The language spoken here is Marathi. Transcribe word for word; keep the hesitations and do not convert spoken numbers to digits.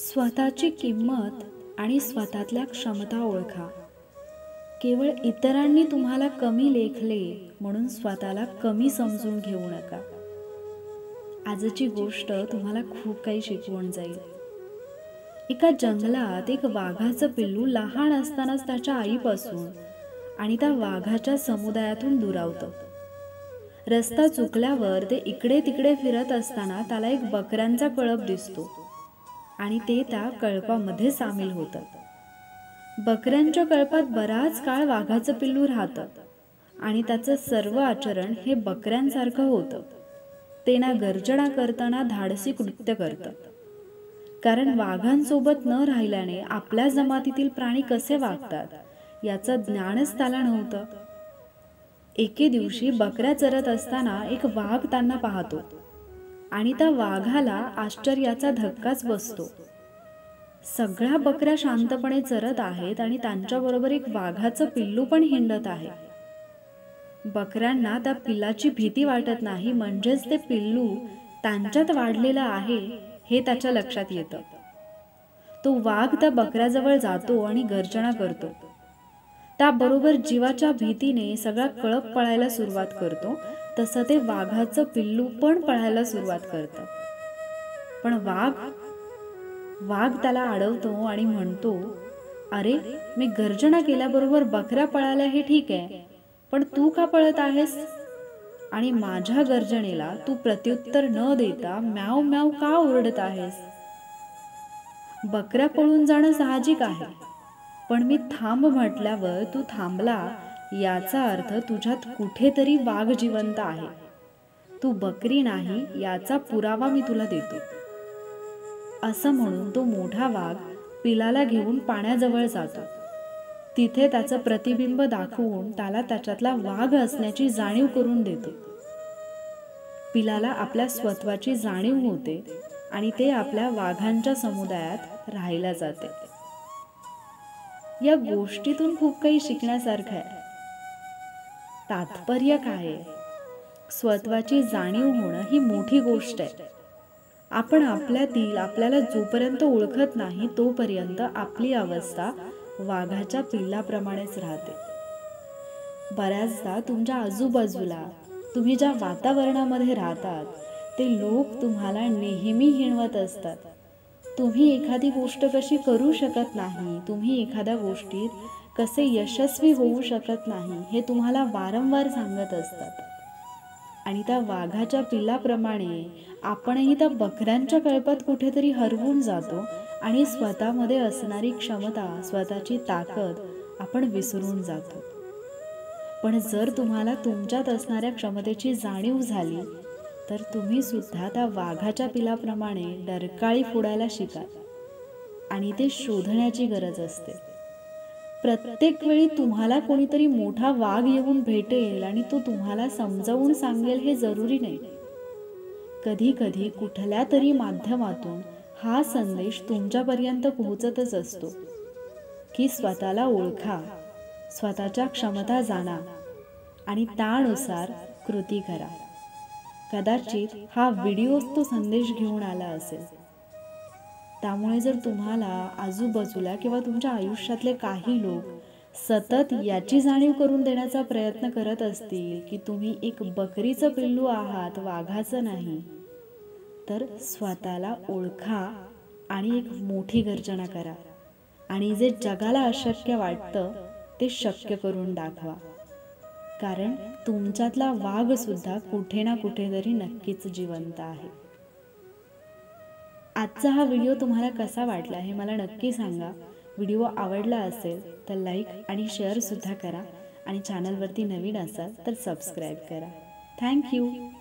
स्वतःची किंमत आणि स्वतःतल्या क्षमता ओळखा. केवळ इतरांनी तुम्हाला कमी लेखले म्हणून स्वतःला कमी समजून घेऊ नका. आजची गोष्ट तुम्हाला खूप काही शिकवून जाईल. एका जंगलात एक वाघाचं पिल्लू लहान असतानाच त्याच्या आईपासून आणि त्या वाघाच्या समुदायातून दुरावतं. रस्ता चुकल्यावर ते इकडे तिकडे फिरत असताना त्याला एक बकऱ्यांचा कळप दिसतो आणि ते त्या कळपामध्ये सामील होतं. बकऱ्यांच्या कळपात बराच काळ वाघाचं पिल्लू राहतं आणि त्याचं सर्व आचरण हे बकऱ्यांसारखं होतं. ते ना गर्जना करताना धाडसी कृत्य करतं, कारण वाघांसोबत न राहिल्याने आपल्या जमातीतील प्राणी कसे वागतात याचं ज्ञानच त्याला नव्हतं. एके दिवशी बकऱ्या चरत असताना एक वाघ त्यांना पाहतो आणि त्या वाघाला आश्चर्याचा धक्काच बसतो. सगळ्या बकऱ्या शांतपणे चरत आहेत आणि त्यांच्याबरोबर एक वाघाचं पिल्लू पण हिंडत आहे. बकऱ्यांना त्या पिल्लाची भीती वाटत नाही, म्हणजेच ते पिल्लू त्यांच्यात वाढलेलं आहे हे त्याच्या लक्षात येतं. तो वाघ त्या बकऱ्याजवळ जातो आणि गर्जना करतो. त्याबरोबर जीवाच्या भीतीने सगळा कळप पळायला सुरुवात करतो. तसं ते वाघाचं पिल्लू पण पळायला सुरुवात करतं. पण वाघ वाघ त्याला अडवतो आणि म्हणतो, अरे, मी गर्जना केल्याबरोबर बकऱ्या पळाल्या हे ठीक आहे, पण तू का पळत आहेस? आणि माझ्या गर्जनेला तू प्रत्युत्तर न देता म्याव म्याव का ओरडत आहेस? बकऱ्या पळून जाणं साहजिक आहे, पण मी थांब म्हटल्यावर तू थांबला याचा अर्थ तुझ्यात कुठेतरी वाघ जिवंत आहे. तू बकरी नाही याचा पुरावा मी तुला देतो. असं म्हणून तो मोठा वाघ पिलाला घेऊन पाण्याजवळ जातो. तिथे त्याचं प्रतिबिंब दाखवून त्याला त्याच्यातला वाघ असण्याची जाणीव करून देतो. पिलाला आपल्या स्वत्वाची जाणीव होते आणि ते आपल्या वाघांच्या समुदायात राहायला जाते. या गोष्टीतून खूप काही शिकण्यासारखं आहे. तात्पर्य काय आहे? स्वत्वाची जाणीव होणं ही मोठी गोष्ट आहे. आपण आपल्यातील आपल्याला जोपर्यंत ओळखत नाही तोपर्यंत आपली अवस्था वाघाच्या पिल्लाप्रमाणेच राहते. बऱ्याचदा तुमच्या आजूबाजूला तुम्ही ज्या वातावरणामध्ये राहतात ते लोक तुम्हाला नेहमी हिणवत असतात. तुम्ही एखादी गोष्ट कशी करू शकत नाही, तुम्ही एखाद्या गोष्टीत कसे यशस्वी होऊ शकत नाही हे तुम्हाला वारंवार सांगत असतात. आणि त्या वाघाच्या पिल्लाप्रमाणे आपणही त्या बकऱ्यांच्या कळपात कुठेतरी हरवून जातो आणि स्वतःमध्ये असणारी क्षमता, स्वतःची ताकद आपण विसरून जातो. पण जर तुम्हाला तुमच्यात असणाऱ्या क्षमतेची जाणीव झाली तर तुम्ही सुद्धा त्या वाघाच्या पिलाप्रमाणे डरकाळी फोडायला शिकाल आणि ते शोधण्याची गरज असते. प्रत्येक वेळी तुम्हाला कोणीतरी मोठा वाघ येऊन भेटेल आणि तो तुम्हाला समजावून सांगेल हे जरुरी नाही. कधी कधी कुठल्या तरी माध्यमातून हा संदेश तुमच्यापर्यंत पोहोचतच असतो की स्वतःला ओळखा, स्वतःच्या क्षमता जाणा आणि त्यानुसार कृती करा. कदाचित हा व्हिडिओच तो संदेश घेऊन आला असेल. त्यामुळे जर तुम्हाला आजूबाजूला किंवा तुमच्या आयुष्यातले काही लोक सतत याची जाणीव करून देण्याचा प्रयत्न करत असतील की तुम्ही एक बकरीचं पिल्लू आहात, वाघाचं नाही, तर स्वतःला ओळखा आणि एक मोठी गर्जना करा आणि जे जगाला अशक्य वाटतं ते शक्य करून दाखवा. कारण तुमच्यातला वाघ सुद्धा कुठे ना कुठेतरी नक्कीच जिवंत आहे. आजचा हा व्हिडिओ तुम्हाला कसा वाटला हे मला नक्की सांगा. व्हिडिओ आवडला असेल तर लाईक आणि शेअर सुद्धा करा आणि चॅनलवरती नवीन असाल तर सबस्क्राईब करा. थँक्यू.